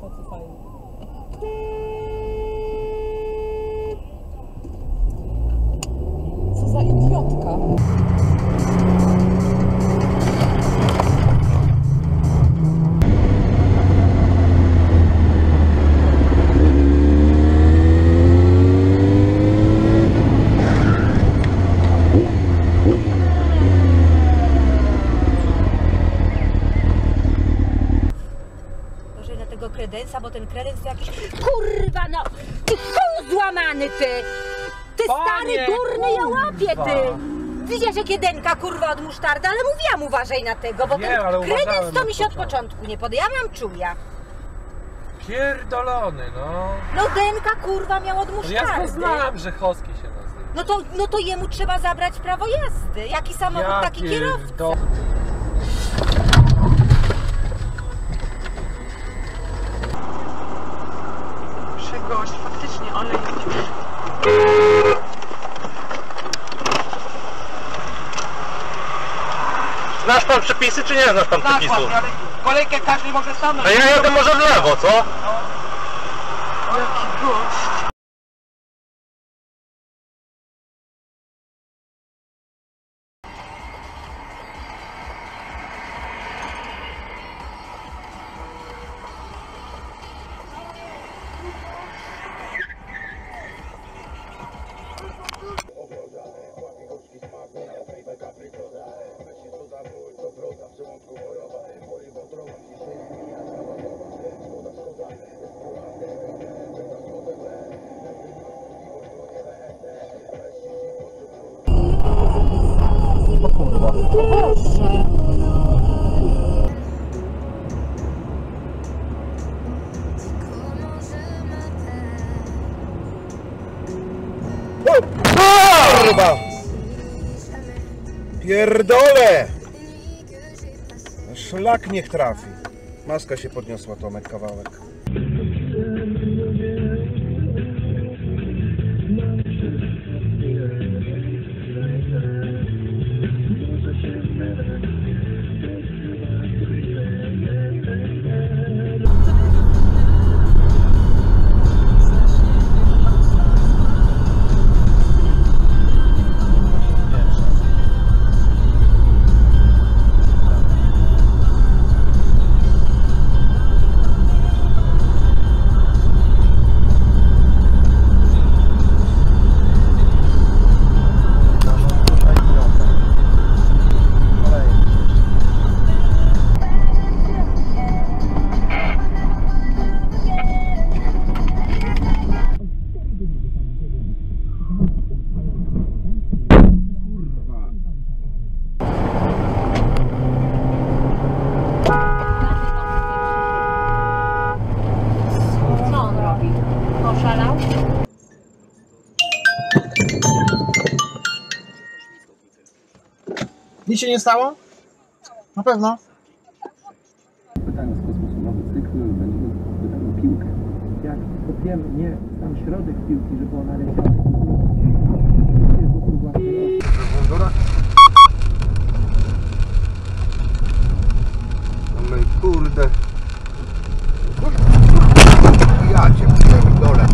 tacy fajni. Co za idiotka. Na tego kredensa, bo ten kredens to jakiś... Kurwa no! Ty chuj złamany ty! Ty stary durny jałapie ty! Widzisz jakie denka kurwa od musztardy, ale mówiłam uważaj na tego, bo ten kredens to mi się od początku nie podał. Ja mam czuja. Pierdolony, no. No denka kurwa miał od musztardy. Ja to znam, że Choski się nazywa. No to jemu trzeba zabrać prawo jazdy. Jaki samochód, taki kierowca. Gość, faktycznie olej. Znasz pan przepisy, czy nie znasz pan przepisów? Ale kolejkę każdy może stanąć. A ja jadę może w lewo, co? Jaki gość. Kurwa! Pierdolę! Szlak niech trafi. Maska się podniosła, Tomek, kawałek. Nic się nie stało? Na pewno? Pytanie z kosmosu, nowy cykl, będziemy pytali o piłkę. Jak kopiemy, nie, tam środek piłki, żeby ona leciała. Wokół własnej No kurde. Ja cię pierdolę.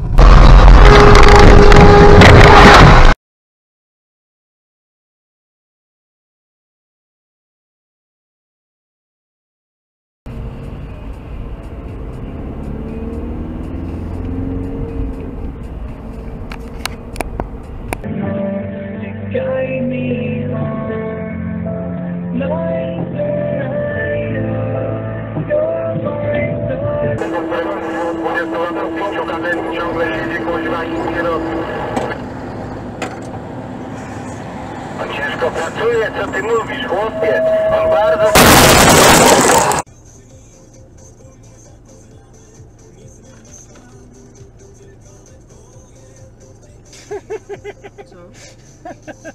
On ciężko pracuje, co ty mówisz, chłopie? On bardzo... Co?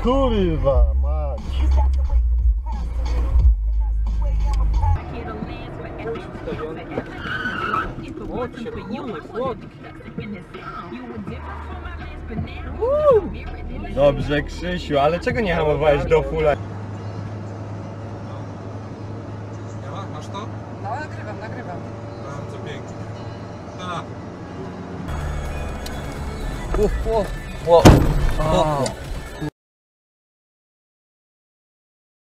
Kurwa, mać. Dobrze, Krzysiu, ale czego nie hamowałeś do fula? Masz to? No, nagrywam. Bardzo pięknie. Tak. Ło.